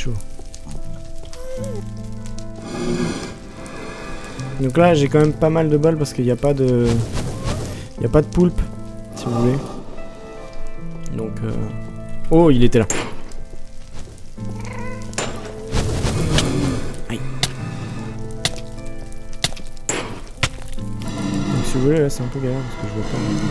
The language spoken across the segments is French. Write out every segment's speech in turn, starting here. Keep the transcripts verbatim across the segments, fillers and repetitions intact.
chaud. Donc là j'ai quand même pas mal de balles parce qu'il n'y a pas de... Il n'y a pas de poulpe, si vous voulez. Donc euh... oh, il était là. Aïe. Donc si vous voulez là c'est un peu galère parce que je vois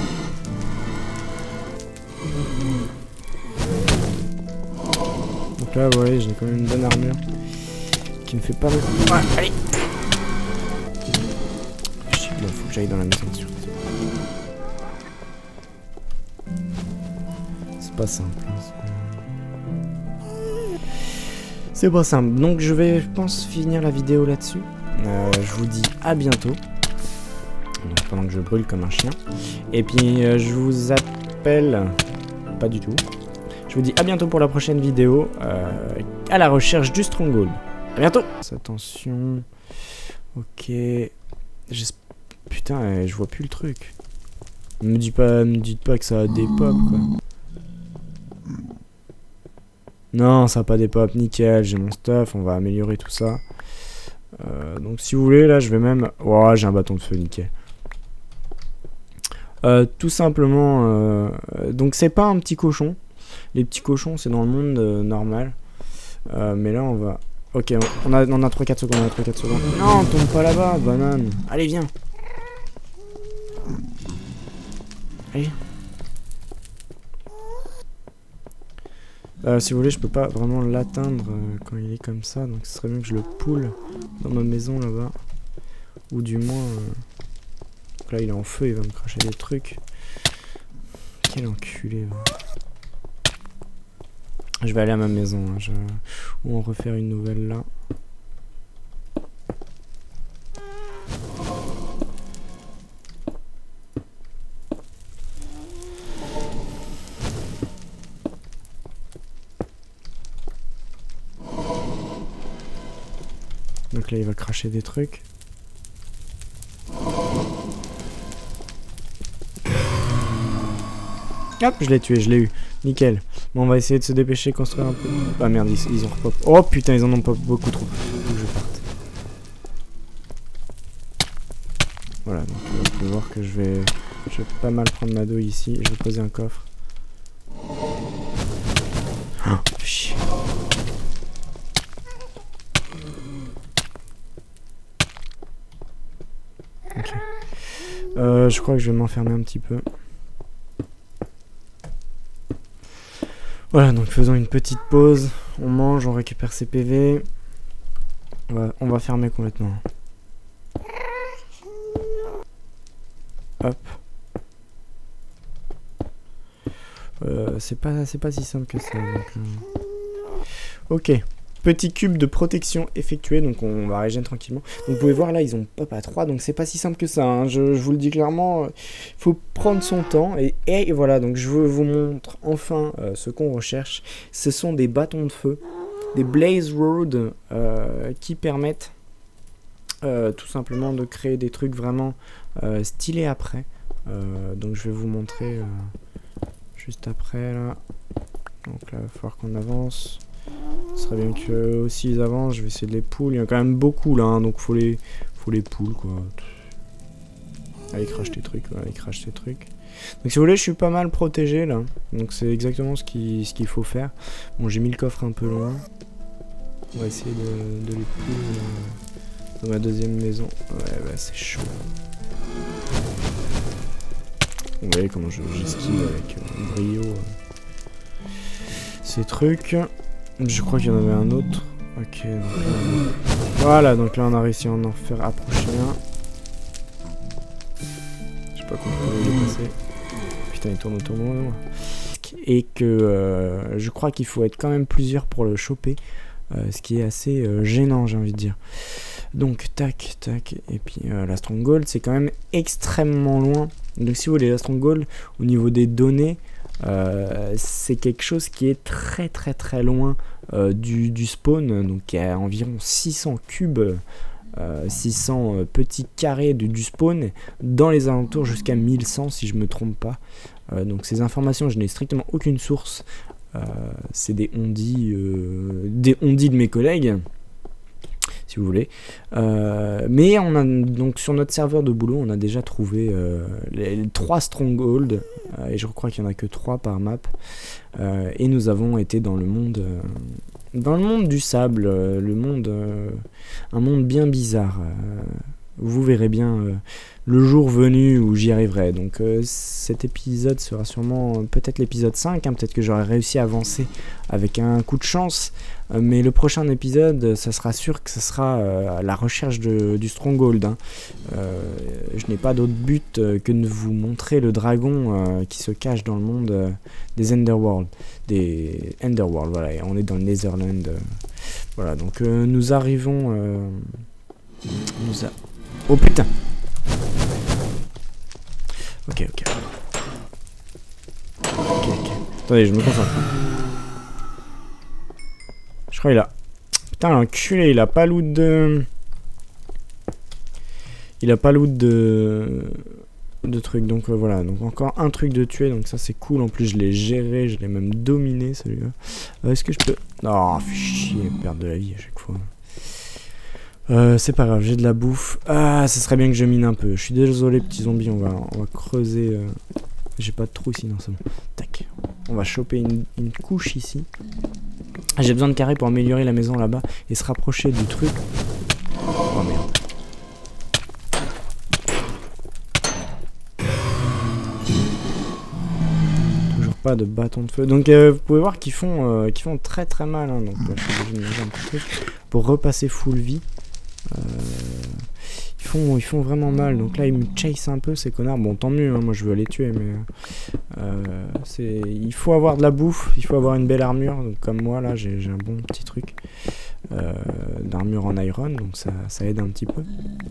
pas. Donc là vous voyez j'ai quand même une bonne armure qui me fait pas mal. Ouais, allez. Il faut que j'aille dans la maison dessus. C'est pas simple. C'est pas simple. Donc je vais, je pense, finir la vidéo là-dessus. Euh, je vous dis à bientôt. Donc, pendant que je brûle comme un chien. Et puis euh, je vous appelle... Pas du tout. Je vous dis à bientôt pour la prochaine vidéo. Euh, à la recherche du Stronghold. À bientôt. Attention. Ok. J'espère... Putain, euh, je vois plus le truc. Me dis pas, me dites pas que ça a des pop quoi. Non, ça a pas des pop, nickel, j'ai mon stuff, on va améliorer tout ça. Euh, donc si vous voulez, là je vais même... Oh, j'ai un bâton de feu, nickel. Euh, tout simplement, euh, donc c'est pas un petit cochon. Les petits cochons c'est dans le monde euh, normal. Euh, mais là on va... Ok, on a, on a trois quatre secondes, on a trois quatre secondes. Non, tombe pas là-bas, banane. Allez, viens. Allez. Euh, si vous voulez, je peux pas vraiment l'atteindre euh, quand il est comme ça, donc ce serait bien que je le poule dans ma maison là-bas. Ou du moins... Euh... Donc là, il est en feu, il va me cracher des trucs. Quel enculé. Va. Je vais aller à ma maison, hein, je... ou en refaire une nouvelle là. Donc là il va cracher des trucs. Hop, je l'ai tué, je l'ai eu. Nickel. Bon, on va essayer de se dépêcher, construire un peu. Ah merde, ils, ils ont repop. Oh putain, ils en ont pas beaucoup trop. Faut que je parte. Voilà, donc vous pouvez voir que je vais... Je vais pas mal prendre ma douille ici. Je vais poser un coffre. Oh, chier. Ok. Euh, je crois que je vais m'enfermer un petit peu. Voilà, donc faisons une petite pause. On mange, on récupère ses P V. On va, on va fermer complètement. Hop. Euh, c'est pas, c'est pas si simple que ça. Donc, euh... Ok. Petit cube de protection effectué, donc on va régénérer tranquillement. Donc vous pouvez voir là, ils ont pop à trois, donc c'est pas si simple que ça. Hein. Je, je vous le dis clairement, il euh, faut prendre son temps. Et, et voilà, donc je vous montre enfin euh, ce qu'on recherche. Ce sont des bâtons de feu, des Blaze Road euh, qui permettent euh, tout simplement de créer des trucs vraiment euh, stylés après. Euh, donc je vais vous montrer euh, juste après là. Donc là, il va falloir qu'on avance. Ce serait bien que aussi ils avancent. Je vais essayer de les pull. Il y en a quand même beaucoup là, hein, donc faut les, faut les pull quoi. Allez, crache tes trucs, allez, crache tes trucs. Donc si vous voulez, je suis pas mal protégé là. Donc c'est exactement ce qu'il ce qu'il faut faire. Bon, j'ai mis le coffre un peu loin. On va essayer de, de les pull euh, dans ma deuxième maison. Ouais, bah c'est chaud. Vous voyez comment j'esquive avec euh, brio euh, ces trucs. Je crois qu'il y en avait un autre. Ok, donc là, voilà, donc là on a réussi à en faire approcher un. Je sais pas comment il est passé. Putain, il tourne autour de moi. Et que euh, je crois qu'il faut être quand même plusieurs pour le choper. Euh, ce qui est assez euh, gênant, j'ai envie de dire. Donc, tac, tac. Et puis euh, la Stronghold, c'est quand même extrêmement loin. Donc si vous voulez, la Stronghold, au niveau des données, euh, c'est quelque chose qui est très très très loin euh, du, du spawn. Donc il y a environ six cents cubes, euh, six cents euh, petits carrés de, du spawn, dans les alentours jusqu'à mille cent si je me trompe pas. Euh, donc ces informations, je n'ai strictement aucune source Euh, c'est des ondis, euh, des ondis de mes collègues, si vous voulez. Euh, mais on a donc sur notre serveur de boulot, on a déjà trouvé euh, les, les trois strongholds, euh, et je crois qu'il y en a que trois par map. Euh, et nous avons été dans le monde, euh, dans le monde du sable, euh, le monde, euh, un monde bien bizarre. Euh, vous verrez bien euh, le jour venu où j'y arriverai. Donc euh, cet épisode sera sûrement euh, peut-être l'épisode cinq, hein, peut-être que j'aurai réussi à avancer avec un coup de chance. Mais le prochain épisode, ça sera sûr que ce sera euh, la recherche de, du Stronghold. Hein. Euh, je n'ai pas d'autre but euh, que de vous montrer le dragon euh, qui se cache dans le monde euh, des Underworld. Des Underworld, voilà, et on est dans le Netherland. Euh, voilà, donc euh, nous arrivons... Euh, nous a... Oh putain! Ok, ok. Ok, ok. Attendez, je me concentre. Je crois qu'il a... Putain, l'enculé, il a pas loot de... Il a pas loot de... de trucs, donc euh, voilà. Donc encore un truc de tuer, donc ça c'est cool. En plus, je l'ai géré, je l'ai même dominé, celui-là. Euh, Est-ce que je peux... Oh, fais chier, perdre de la vie à chaque fois. Euh, c'est pas grave, j'ai de la bouffe. Ah, ça serait bien que je mine un peu. Je suis désolé, petits zombies, on va, on va creuser... Euh... J'ai pas de trou sinon c'est bon. Tac. On va choper une, une couche ici. J'ai besoin de carrés pour améliorer la maison là-bas et se rapprocher du truc. Oh merde. Toujours pas de bâton de feu. Donc euh, vous pouvez voir qu'ils font, euh, qu'ils font très très mal. Hein. Donc euh, je suis obligé de manger un petit truc pour repasser full vie. Euh, ils, font, ils font vraiment mal. Donc là ils me chase un peu ces connards. Bon tant mieux, hein, moi je veux les tuer, mais euh, c'est, il faut avoir de la bouffe, il faut avoir une belle armure. Donc comme moi là j'ai un bon petit truc euh, d'armure en iron, donc ça, ça aide un petit peu.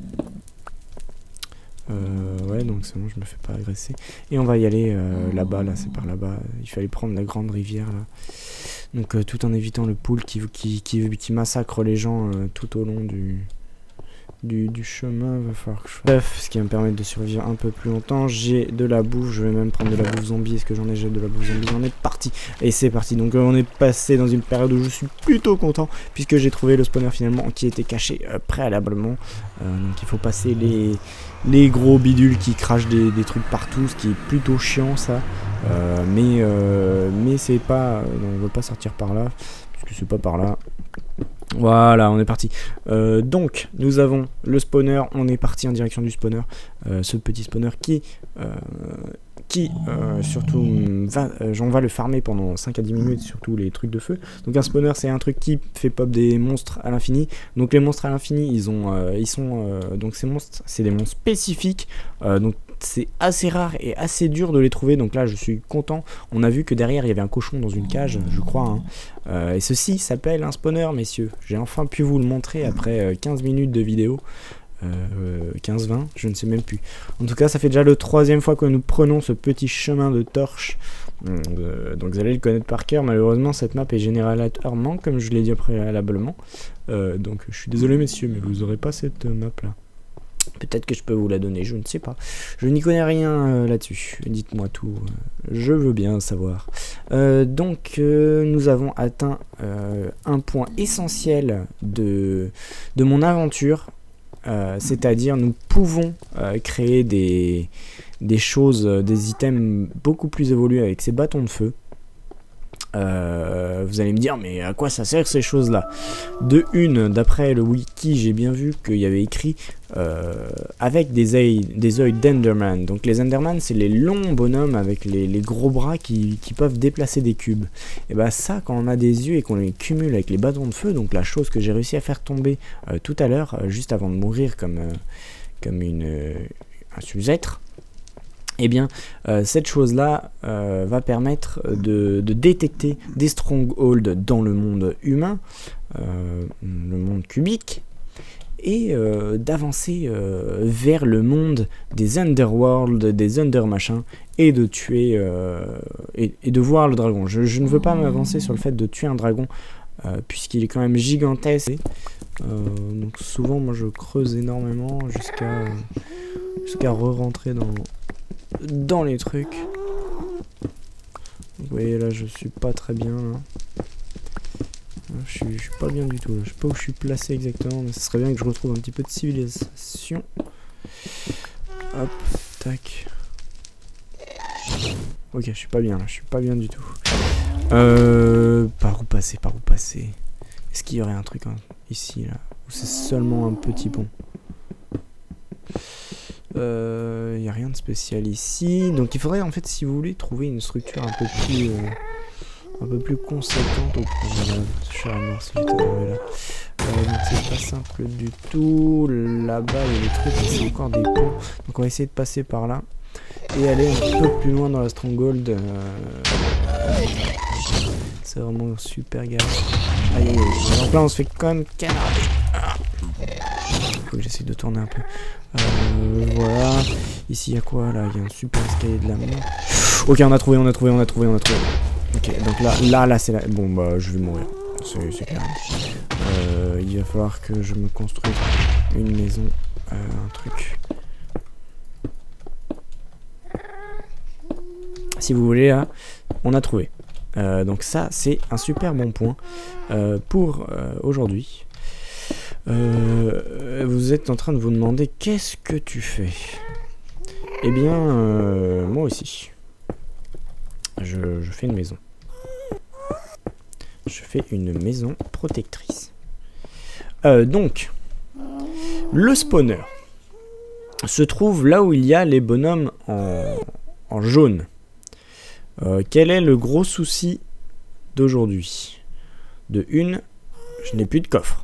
Euh, ouais, donc c'est bon, je me fais pas agresser. Et on va y aller euh, là-bas, là, c'est par là-bas. Il fallait prendre la grande rivière là. Donc euh, tout en évitant le pool qui, qui, qui, qui massacre les gens euh, tout au long du, du, du chemin. Va falloir que je fasse ce qui va me permettre de survivre un peu plus longtemps. J'ai de la bouffe, je vais même prendre de la bouffe zombie. Est-ce que j'en ai? J'ai de la bouffe zombie, j'en ai parti. Et c'est parti. Donc euh, on est passé dans une période où je suis plutôt content puisque j'ai trouvé le spawner finalement qui était caché euh, préalablement. Euh, donc il faut passer les... les gros bidules qui crachent des, des trucs partout, ce qui est plutôt chiant ça. Euh, mais euh, mais c'est pas... Non, on veut pas sortir par là, parce que c'est pas par là. Voilà, on est parti. Euh, donc, nous avons le spawner, on est parti en direction du spawner. Euh, ce petit spawner qui... Euh, qui euh, surtout va, euh, on va le farmer pendant cinq à dix minutes, surtout les trucs de feu. Donc un spawner c'est un truc qui fait pop des monstres à l'infini. Donc les monstres à l'infini ils ont euh, ils sont euh, donc ces monstres c'est des monstres spécifiques, euh, donc c'est assez rare et assez dur de les trouver. Donc là je suis content, on a vu que derrière il y avait un cochon dans une cage, je crois, hein. euh, et ceci s'appelle un spawner, messieurs. J'ai enfin pu vous le montrer après euh, quinze minutes de vidéo. Euh, quinze vingt, je ne sais même plus. En tout cas, ça fait déjà le troisième fois que nous prenons ce petit chemin de torche. Euh, donc vous allez le connaître par cœur. Malheureusement, cette map est généralement, comme je l'ai dit préalablement. Euh, donc je suis désolé, messieurs, mais vous n'aurez pas cette map là. Peut-être que je peux vous la donner, je ne sais pas. Je n'y connais rien euh, là-dessus. Dites-moi tout. Je veux bien savoir. Euh, donc, euh, nous avons atteint euh, un point essentiel de, de mon aventure. Euh, c'est-à-dire nous pouvons euh, créer des, des choses, euh, des items beaucoup plus évolués avec ces bâtons de feu. Euh, vous allez me dire, mais à quoi ça sert ces choses-là? De une, d'après le wiki, j'ai bien vu qu'il y avait écrit euh, avec des œils des œils d'Enderman. Donc les Enderman, c'est les longs bonhommes avec les, les gros bras qui, qui peuvent déplacer des cubes. Et bah ça, quand on a des yeux et qu'on les cumule avec les bâtons de feu, donc la chose que j'ai réussi à faire tomber euh, tout à l'heure, euh, juste avant de mourir comme, euh, comme une, euh, un sous-être, eh bien, euh, cette chose-là euh, va permettre de, de détecter des strongholds dans le monde humain, euh, le monde cubique, et euh, d'avancer euh, vers le monde des underworld, des undermachins, et de tuer, euh, et, et de voir le dragon. Je, je ne veux pas m'avancer sur le fait de tuer un dragon, euh, puisqu'il est quand même gigantesque. Euh, donc souvent, moi, je creuse énormément jusqu'à jusqu'à re-rentrer dans... dans les trucs. Donc voyez là, je suis pas très bien. Là. Je suis, je suis pas bien du tout. Là. Je sais pas où je suis placé exactement, mais ce serait bien que je retrouve un petit peu de civilisation. Hop, tac. Ok, je suis pas bien là, je suis pas bien du tout. Euh, par où passer, par où passer? Est-ce qu'il y aurait un truc hein, ici là? Ou c'est seulement un petit pont? Euh, il n'y a rien de spécial ici. Donc il faudrait en fait, si vous voulez, trouver une structure un peu plus, euh, un peu plus conséquente. Oh, voilà, je suis à mort si j'étais arrivé là. Euh, donc c'est pas simple du tout. Là-bas, il y a des trucs, c'est encore des ponts. Donc on va essayer de passer par là et aller un peu plus loin dans la Stronghold. Euh... C'est vraiment super galère. Aïe, aïe, aïe. Donc là, on se fait quand même canarder. Faut que j'essaye de tourner un peu. Euh, voilà. Ici, il y a quoi là? Il y a un super escalier de la mort. Ok, on a trouvé, on a trouvé, on a trouvé, on a trouvé. Ok, donc là, là, là, c'est là. Bon, bah, je vais mourir. C'est clair. Euh, il va falloir que je me construise une maison. Euh, un truc. Si vous voulez, là, on a trouvé. Euh, donc ça, c'est un super bon point euh, pour euh, aujourd'hui. Euh, vous êtes en train de vous demander qu'est-ce que tu fais? Eh bien, euh, moi aussi. Je, je fais une maison. Je fais une maison protectrice. Euh, donc, le spawner se trouve là où il y a les bonhommes en, en jaune. Euh, quel est le gros souci d'aujourd'hui? De une, je n'ai plus de coffre.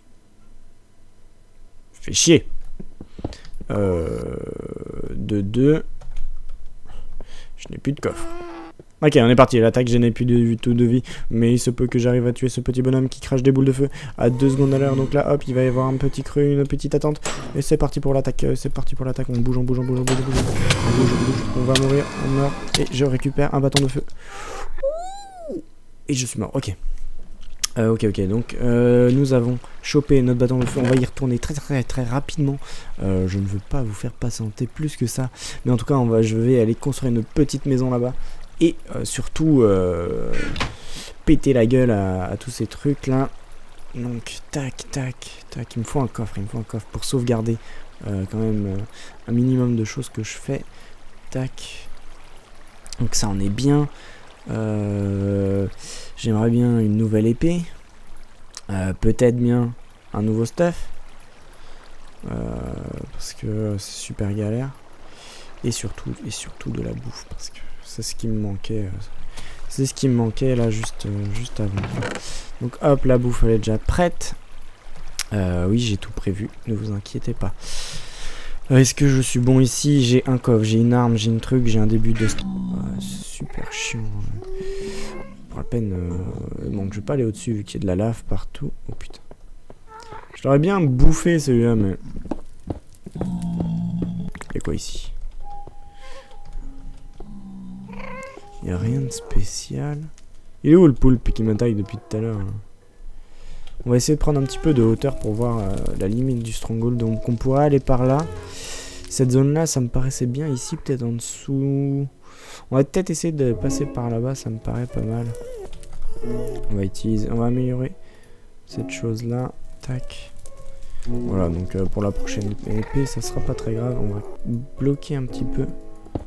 Fait chier. Euh, de deux, je n'ai plus de coffre. Ok, on est parti. L'attaque, je n'ai plus de tout de vie. Mais il se peut que j'arrive à tuer ce petit bonhomme qui crache des boules de feu à deux secondes à l'heure. Donc là, hop, il va y avoir un petit creux, une petite attente. Et c'est parti pour l'attaque. C'est parti pour l'attaque. On bouge, on bouge, on bouge, on bouge, on bouge. On bouge, on bouge. On va mourir, on meurt. Et je récupère un bâton de feu. Et je suis mort. Ok. Euh, ok, ok, donc euh, nous avons chopé notre bâton de feu, on va y retourner très très très rapidement. Euh, je ne veux pas vous faire patienter plus que ça, mais en tout cas on va, je vais aller construire une petite maison là-bas et euh, surtout euh, péter la gueule à, à tous ces trucs là. Donc tac tac tac, il me faut un coffre, il me faut un coffre pour sauvegarder euh, quand même euh, un minimum de choses que je fais. Tac, donc ça en est bien. Euh, J'aimerais bien une nouvelle épée, euh, peut-être bien un nouveau stuff, euh, parce que c'est super galère, et surtout et surtout de la bouffe, parce que c'est ce qui me manquait, euh, c'est ce qui me manquait là juste euh, juste avant. Donc hop, la bouffe elle est déjà prête. Euh, oui, j'ai tout prévu, ne vous inquiétez pas. Euh, Est-ce que je suis bon ici? J'ai un coffre, j'ai une arme, j'ai une truc, j'ai un début de... Ah, super chiant. Pour la peine... Euh... Bon, je vais pas aller au-dessus vu qu'il y a de la lave partout. Oh putain. Je l'aurais bien bouffé celui-là, mais... Il y a quoi ici? Il y a rien de spécial. Il est où le poulpe qui m'attaque depuis tout à l'heure? On va essayer de prendre un petit peu de hauteur pour voir euh, la limite du stronghold. Donc on pourrait aller par là. Cette zone là ça me paraissait bien. Ici peut-être en dessous. On va peut-être essayer de passer par là-bas. Ça me paraît pas mal. On va utiliser, on va améliorer cette chose là. Tac. Voilà, donc euh, pour la prochaine épée ça sera pas très grave. On va bloquer un petit peu.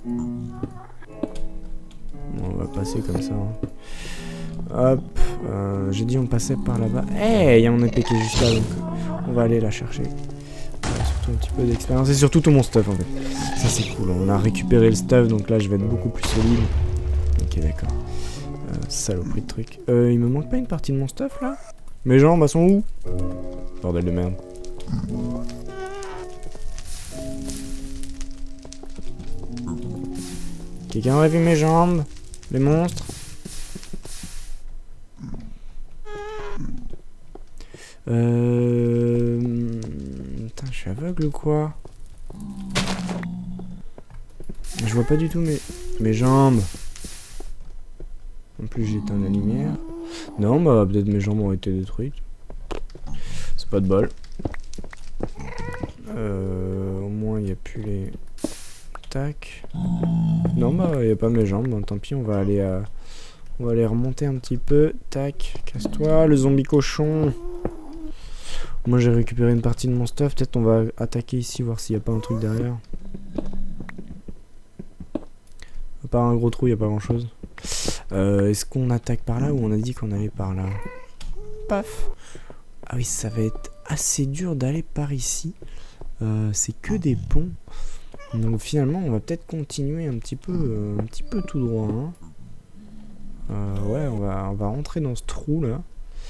On va passer comme ça hein. Hop, euh, j'ai dit on passait par là-bas. Eh, hey, il y a mon épée qui est juste là, donc on va aller la chercher. Voilà, surtout un petit peu d'expérience et surtout tout mon stuff en fait. Ça c'est cool, on a récupéré le stuff, donc là je vais être beaucoup plus solide. Ok, d'accord. Euh, saloperie de truc. Euh, il me manque pas une partie de mon stuff là? Mes jambes, elles sont où? Bordel de merde. Quelqu'un aurait vu mes jambes? Les monstres? Euh... Putain, je suis aveugle ou quoi? Je vois pas du tout mes, mes jambes. En plus, j'éteins la lumière. Non, bah peut-être mes jambes ont été détruites. C'est pas de bol. Euh... Au moins, il n'y a plus les... Tac. Non, bah il n'y a pas mes jambes. Bon, tant pis, on va aller à... On va aller remonter un petit peu. Tac, casse-toi, le zombie cochon. Moi j'ai récupéré une partie de mon stuff. Peut-être on va attaquer ici, voir s'il n'y a pas un truc derrière. À part un gros trou, il n'y a pas grand chose. Euh, Est-ce qu'on attaque par là ou on a dit qu'on allait par là? Paf. Ah oui, ça va être assez dur d'aller par ici. Euh, C'est que des ponts. Donc finalement, on va peut-être continuer un petit peu, euh, un petit peu tout droit. Hein. Euh, ouais, on va, on va rentrer dans ce trou là.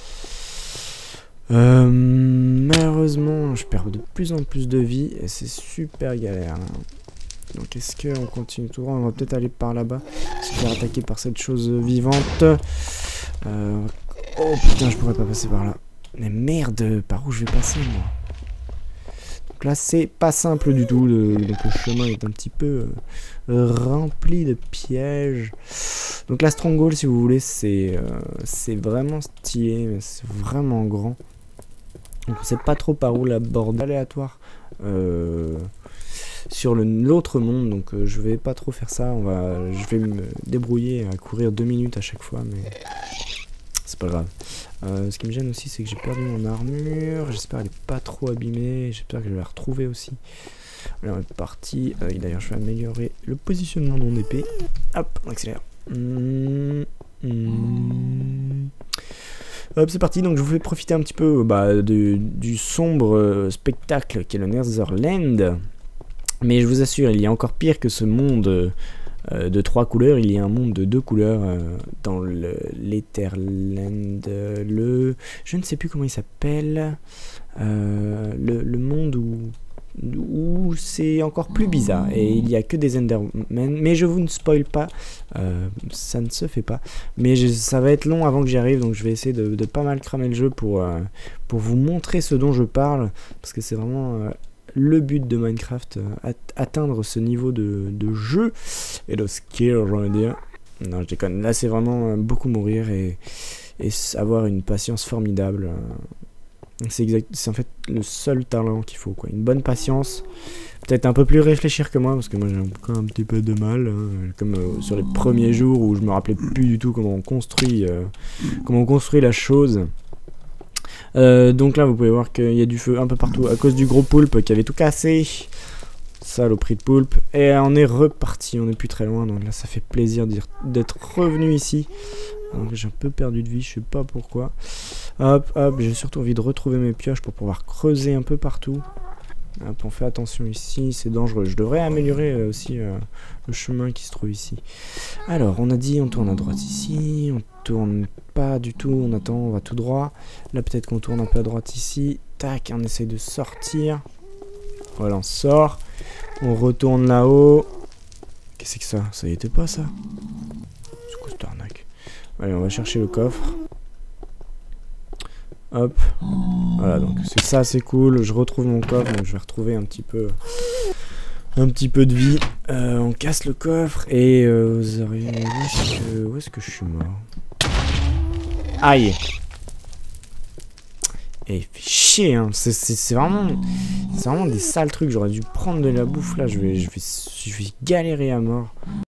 Euh, malheureusement, je perds de plus en plus de vie et c'est super galère. Hein. Donc est-ce qu'on continue tout droit? On va peut-être aller par là-bas. Se faire attaquer par cette chose vivante. Euh, oh putain, je pourrais pas passer par là. Mais merde, par où je vais passer moi? Donc là c'est pas simple du tout. Le, donc le chemin est un petit peu euh, rempli de pièges. Donc la Stronghold, si vous voulez, c'est euh, c'est vraiment stylé, mais c'est vraiment grand. Donc on sait pas trop par où l'aborder. Aléatoire. Euh, sur l'autre monde, donc euh, je vais pas trop faire ça. On va, je vais me débrouiller à courir deux minutes à chaque fois, mais c'est pas grave. Euh, ce qui me gêne aussi, c'est que j'ai perdu mon armure. J'espère qu'elle est pas trop abîmée. J'espère que je vais la retrouver aussi. Allez, on est parti. Euh, D'ailleurs, je vais améliorer le positionnement de mon épée. Hop, on accélère. Mmh, mmh. Hop, c'est parti. Donc, je vous fais profiter un petit peu bah, de, du sombre euh, spectacle qu'est le Netherland. Mais je vous assure, il y a encore pire que ce monde euh, de trois couleurs. Il y a un monde de deux couleurs euh, dans l'Etherland. Le, le, je ne sais plus comment il s'appelle. Euh, le, le monde où, où c'est encore plus bizarre. Et il n'y a que des Endermen. Mais je vous ne spoil pas. Euh, ça ne se fait pas. Mais je, ça va être long avant que j'y arrive. Donc je vais essayer de, de pas mal cramer le jeu pour, euh, pour vous montrer ce dont je parle. Parce que c'est vraiment... Euh, le but de Minecraft, euh, atteindre ce niveau de, de jeu et de skill, j'ai envie de dire. Non, je déconne. Là, c'est vraiment euh, beaucoup mourir et, et avoir une patience formidable. Euh, c'est exact, c'est en fait le seul talent qu'il faut, quoi. Une bonne patience. Peut-être un peu plus réfléchir que moi, parce que moi j'ai encore un petit peu de mal, hein, comme euh, sur les premiers jours où je me rappelais plus du tout comment on construit, euh, comment on construit la chose. Euh, donc là vous pouvez voir qu'il y a du feu un peu partout à cause du gros poulpe qui avait tout cassé. Saloperie de poulpe. Et on est reparti, on n'est plus très loin, donc là ça fait plaisir d'être revenu ici. Donc j'ai un peu perdu de vie, je sais pas pourquoi. Hop hop, j'ai surtout envie de retrouver mes pioches pour pouvoir creuser un peu partout. Hop, on fait attention ici, c'est dangereux. Je devrais améliorer aussi euh, le chemin qui se trouve ici. Alors, on a dit on tourne à droite ici, on tourne pas du tout, on attend, on va tout droit. Là, peut-être qu'on tourne un peu à droite ici. Tac, on essaye de sortir. Voilà, on sort. On retourne là-haut. Qu'est-ce que c'est que ça? Ça y était pas, ça? C'est quoi cette arnaque? Allez, on va chercher le coffre. Hop, voilà, donc c'est ça, c'est cool. Je retrouve mon coffre, donc je vais retrouver un petit peu un petit peu de vie. Euh, on casse le coffre et euh, vous auriez vu que... où est-ce que je suis mort? Aïe. Et fait chier, hein. C'est vraiment c'est vraiment des sales trucs. J'aurais dû prendre de la bouffe là. Je vais je vais je vais galérer à mort.